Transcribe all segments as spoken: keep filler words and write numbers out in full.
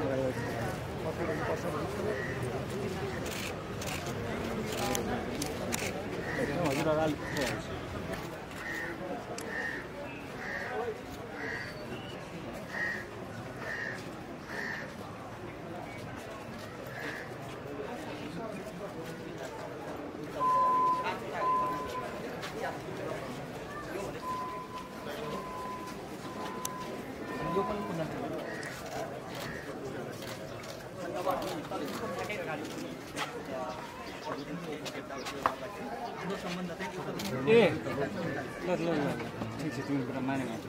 ए ल ल ल ठिक छ तिम्रो कुरा माने मैले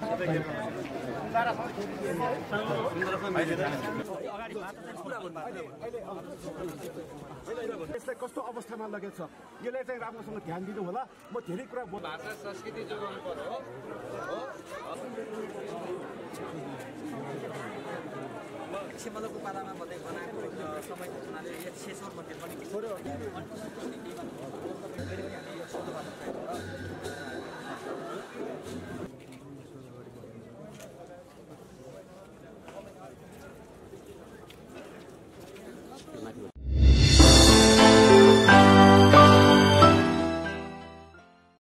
यसलाई कस्तो अवस्थामा लगेको छ यसलाई चाहिँ राम्रोसँग ध्यान दिनु होला म धेरै कुरा भाषा संस्कृति जोगाउनु पर्यो हो छिमलको पालामा बनाएको समय हुनाले एक शेषर मन्दिर पनि